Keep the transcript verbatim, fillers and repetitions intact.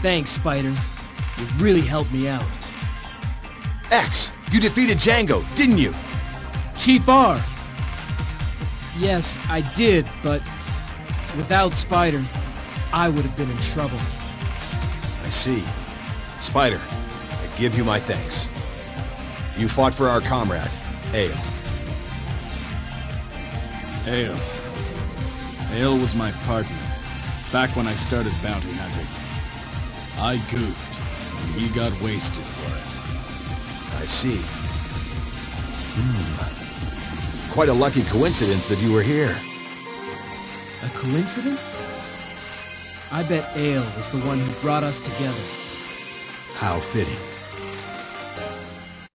Thanks, Spider. You really helped me out. X, you defeated Jango, didn't you? Chief R! Yes, I did, but without Spider, I would have been in trouble. I see. Spider, I give you my thanks. You fought for our comrade, Ale. Ale. Ale was my partner, back when I started bounty hunting. I goofed, and he got wasted for it. I see. Hmm. Quite a lucky coincidence that you were here. A coincidence? I bet Ale was the one who brought us together. How fitting.